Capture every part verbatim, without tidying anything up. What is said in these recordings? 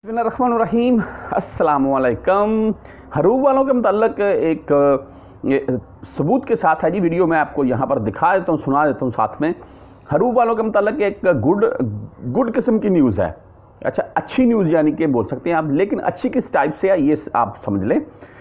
बिस्मिल्लाहिर्रहमानिर्रहीम अस्सलामुअलैकुम। हरूब वालों के मतलब एक सबूत के साथ है जी वीडियो मैं आपको यहाँ पर दिखा देता हूँ, सुना देता हूँ साथ में। हरूब वालों के मतलब एक गुड गुड किस्म की न्यूज़ है। अच्छा, अच्छी न्यूज़ यानी कि बोल सकते हैं आप, लेकिन अच्छी किस टाइप से है ये आप समझ लें।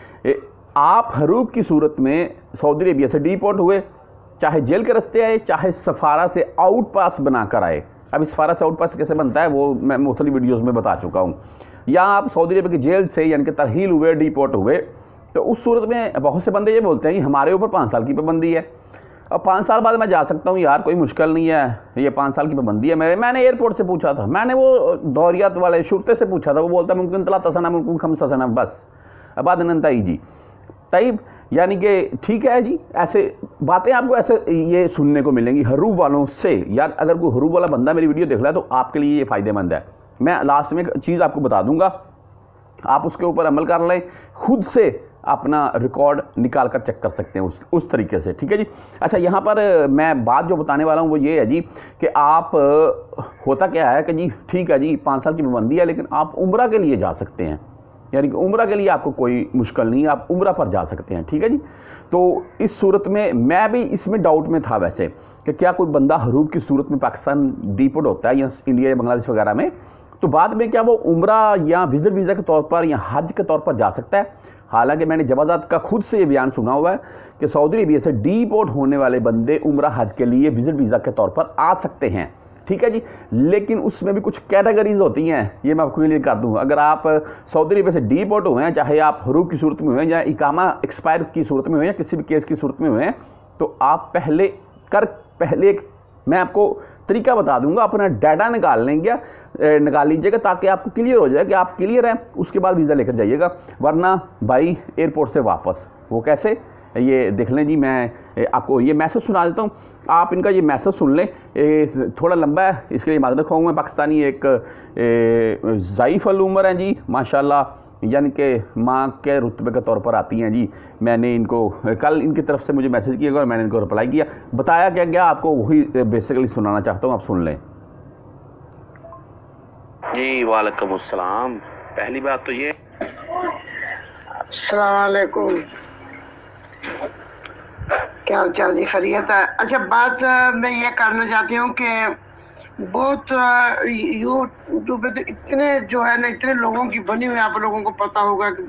आप हरूब की सूरत में सऊदी अरेबिया से डिपोर्ट हुए, चाहे जेल के रास्ते आए, चाहे सफारा से आउट पास बना कर आए। अब इस सफारा से आउट पास कैसे बनता है वो मैं मुख्तलिफ वीडियोस में बता चुका हूँ। या आप सऊदी अरब की जेल से यानी कि तरहील हुए, डिपोर्ट हुए, तो उस सूरत में बहुत से बंदे ये बोलते हैं कि हमारे ऊपर पाँच साल की पाबंदी है। अब पाँच साल बाद मैं जा सकता हूँ यार, कोई मुश्किल नहीं है, ये पाँच साल की पाबंदी है। मैं मैंने एयरपोर्ट से पूछा था, मैंने वो दौरियात वाले शुरते से पूछा था, वो बोलता मुमकिन तला तसना मुमकिन खम ससना बस अब नंताई जी तईब, यानी कि ठीक है जी। ऐसे बातें आपको ऐसे ये सुनने को मिलेंगी हरूब वालों से। यार अगर कोई हरूब वाला बंदा मेरी वीडियो देख रहा है तो आपके लिए ये फ़ायदेमंद है। मैं लास्ट में एक चीज़ आपको बता दूंगा, आप उसके ऊपर अमल कर लें, खुद से अपना रिकॉर्ड निकाल कर चेक कर सकते हैं उस उस तरीके से, ठीक है जी। अच्छा, यहाँ पर मैं बात जो बताने वाला हूँ वो ये है जी कि आप होता क्या है कि जी ठीक है जी पाँच साल की पाबंदी है, लेकिन आप उम्रा के लिए जा सकते हैं, यानी कि उम्रा के लिए आपको कोई मुश्किल नहीं है, आप उम्रा पर जा सकते हैं, ठीक है जी। तो इस सूरत में मैं भी इसमें डाउट में था वैसे कि क्या कोई बंदा हरूब की सूरत में पाकिस्तान डिपोर्ट होता है या इंडिया या बांग्लादेश वगैरह में, तो बाद में क्या वो उम्रा या विजिट वीज़ा के तौर पर या हज के तौर पर जा सकता है। हालांकि मैंने जवाजात का खुद से ये बयान सुना हुआ है कि सऊदी अरबिया से डिपोर्ट होने वाले बंदे उम्रा हज के लिए विजिट वीज़ा के तौर पर आ सकते हैं, ठीक है जी। लेकिन उसमें भी कुछ कैटेगरीज होती हैं, ये मैं आपको क्लियर कर दूँ। अगर आप सऊदी अरबिया से डिपोर्ट हुए हैं, चाहे आप हरूब की सूरत में हुए हैं या इकामा एक्सपायर की सूरत में हुए हैं या किसी भी केस की सूरत में हुए हैं, तो आप पहले कर पहले एक मैं आपको तरीका बता दूंगा, अपना डाटा निकाल लेंगे निकाल लीजिएगा ताकि आपको क्लियर हो जाए कि आप क्लियर हैं, उसके बाद वीज़ा लेकर जाइएगा। वरना बाई एयरपोर्ट से वापस वो कैसे, ये देख लें जी। मैं आपको ये मैसेज सुना देता हूँ, आप इनका ये मैसेज सुन लें। ए, थोड़ा लंबा है, इसके लिए माजरत खाऊँ मैं। पाकिस्तानी एक ज़ईफ़ अल उम्र हैं जी माशाल्लाह, यानी कि माँ के रुतबे के तौर पर आती हैं जी। मैंने इनको कल इनकी तरफ से मुझे मैसेज किया और मैंने इनको रिप्लाई किया, बताया क्या क्या आपको वही बेसिकली सुनाना चाहता हूँ, आप सुन लें जी। वालेकुम अस्सलाम। पहली बात तो ये अस्सलाम वालेकुम, क्या हाल चाल जी, खैरियत है। अच्छा, बात मैं ये करना चाहती हूँ कि बहुत यूट्यूब पे तो इतने जो है ना इतने लोगों की बनी हुई, आप लोगों को पता होगा कि,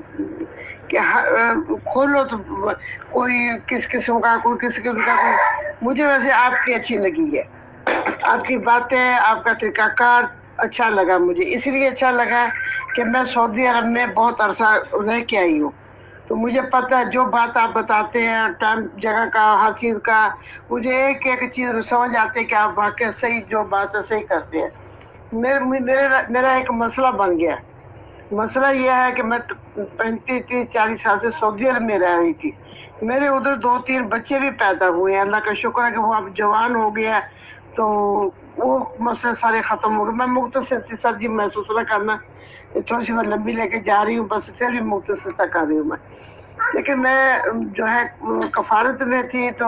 कि खोलो तो कोई किस किस्म का, कोई किस किस्म का, कोई मुझे वैसे आपकी अच्छी लगी है, आपकी बातें, आपका तरीकाकार अच्छा लगा मुझे। इसलिए अच्छा लगा कि मैं सऊदी अरब में बहुत अरसा रह के आई हूँ, तो मुझे पता है जो बात आप बताते हैं, टाइम जगह का, हर चीज़ का, मुझे एक एक चीज़ समझ आती है कि आप वाकई सही जो बात है सही करते हैं। मेरे मेरे मेरा एक मसला बन गया। मसला यह है कि मैं पैंतीस तीस चालीस साल से सऊदी अरब में रह रही थी। मेरे उधर दो तीन बच्चे भी पैदा हुए हैं, अल्लाह का शुक्र है कि वो अब जवान हो गया, तो वो मसले सारे ख़त्म हो गए। मैं मुख्तसर सी सर जी महसूस ना करना, थोड़ी सी मैं लंबी लेके जा रही हूँ, बस फिर भी मुख्तसर सा कर रही हूँ मैं। लेकिन मैं जो है कफारत में थी, तो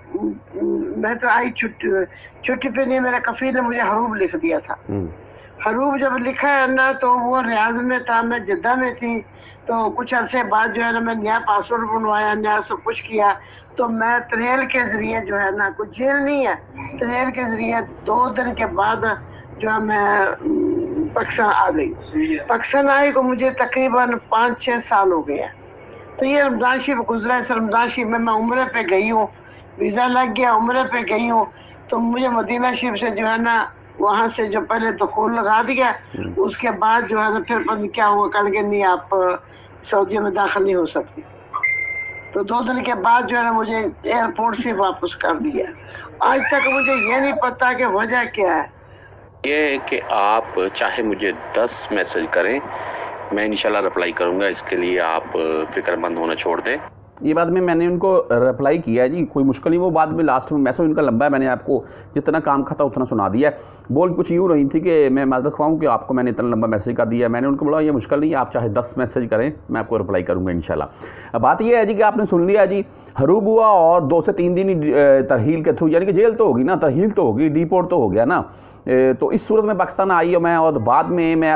मैं तो आई छुट्टी छुट्टी पे नहीं, मेरा कफील ने मुझे हरूब लिख दिया था। हरूब जब लिखा है ना, तो वो रियाज में था, मैं जिद्दा में थी। तो कुछ अरसे बाद जो है ना मैं नया पासपोर्ट बनवाया, नया सब कुछ किया। तो मैं ट्रेन के ज़रिए जो है ना, कोई जेल नहीं है, ट्रेन के ज़रिए दो दिन के बाद जो है मैं पाकिस्तान आ गई। पाकिस्तान आई को मुझे तकरीबन पाँच छः साल हो गए हैं। तो ये रमज़ान शरीफ गुजरा, इस रमज़ान शरीफ में मैं उम्रे पे गई हूँ, वीज़ा लग गया, उम्रे पे गई हूँ। तो मुझे मदीना शरीफ से जो है ना वहाँ से जो पहले दुखूल लगा दिया, उसके बाद जो है ना फिर पता क्या हुआ, कल के नहीं आप सऊदी में दाखिल नहीं हो सकती। तो दो दिन के बाद जो है ना मुझे एयरपोर्ट से वापस कर दिया। आज तक मुझे ये नहीं पता कि वजह क्या है। ये कि आप चाहे मुझे दस मैसेज करें, मैं इंशाल्लाह रिप्लाई करूंगा, इसके लिए आप फिक्रमंद होना छोड़ दें। ये बात में मैंने उनको रिप्लाई किया है जी, कोई मुश्किल नहीं। वो बाद में लास्ट में मैसेज उनका लंबा है, मैंने आपको जितना काम था उतना सुना दिया है। बोल कुछ यूँ रही थी कि मैं माजरत ख्वाऊँ कि आपको मैंने इतना लंबा मैसेज कर दिया है। मैंने उनको बोला ये मुश्किल नहीं, आप चाहे दस मैसेज करें, मैं आपको रिप्लाई करूँगा इंशाल्लाह। अब बात यह है जी कि आपने सुन लिया जी, हरूब हुआ और दो से तीन दिन ही तरहील के थ्रू, यानी कि जेल तो होगी ना, तरहील तो होगी, डिपोर्ट तो हो गया ना। तो इस सूरत में पाकिस्तान आई और मैं, और बाद में मैं अभी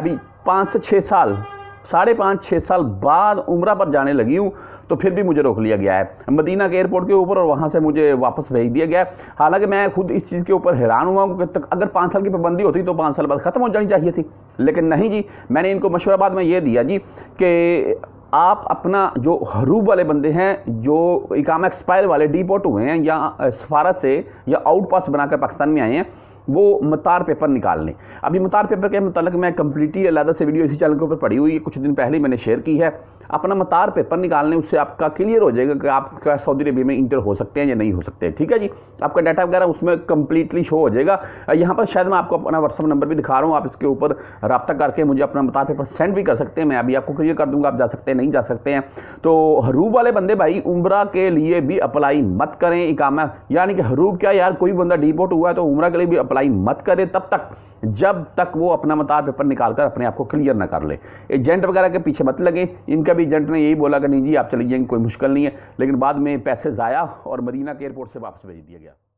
पाँच से छः साल साढ़े पाँच छः साल बाद उम्रा पर जाने लगी हूँ, तो फिर भी मुझे रोक लिया गया है मदीना के एयरपोर्ट के ऊपर और वहाँ से मुझे वापस भेज दिया गया है। हालांकि मैं खुद इस चीज़ के ऊपर हैरान हुआ हूँ कि तक अगर पाँच साल की पाबंदी होती तो पाँच साल बाद ख़त्म हो जानी चाहिए थी, लेकिन नहीं जी। मैंने इनको मशवरा बाद में ये दिया जी कि आप अपना जो हरूब वाले बंदे हैं जो इकामा एक्सपायर वाले डिपोर्ट हुए हैं या सफारत से या आउट पास बनाकर पाकिस्तान में आए हैं, वो मतार पेपर निकाल लें। अभी मतार पेपर के मतलब मैं कंप्लीटली अलग से वीडियो इसी चैनल के ऊपर पड़ी हुई है, कुछ दिन पहले ही मैंने शेयर की है। अपना मतार पेपर निकालने, उससे आपका क्लियर हो जाएगा कि आप क्या सऊदी अरबिया में इंटर हो सकते हैं या नहीं हो सकते। ठीक है जी, आपका डाटा वगैरह उसमें कंप्लीटली शो हो जाएगा। यहाँ पर शायद मैं आपको अपना व्हाट्सअप नंबर भी दिखा रहा हूँ, आप इसके ऊपर रब्ता करके मुझे अपना मतार पेपर सेंड भी कर सकते हैं, मैं अभी आपको क्लियर कर दूंगा, आप जा सकते हैं नहीं जा सकते हैं। तो हरूब वाले बंदे भाई उम्रा के लिए भी अप्लाई मत करें इकामा, यानी कि हरूब क्या यार, कोई बंदा डिपोर्ट हुआ है तो उम्रा के लिए भी अप्लाई मत करें तब तक जब तक वो अपना मतार पेपर निकाल कर अपने आप को क्लियर ना कर ले। एजेंट वगैरह के पीछे मत लगे। इनका भी एजेंट ने यही बोला कि नहीं जी आप चले जाएंगे, कोई मुश्किल नहीं है, लेकिन बाद में पैसे ज़ाया और मदीना के एयरपोर्ट से वापस भेज दिया गया।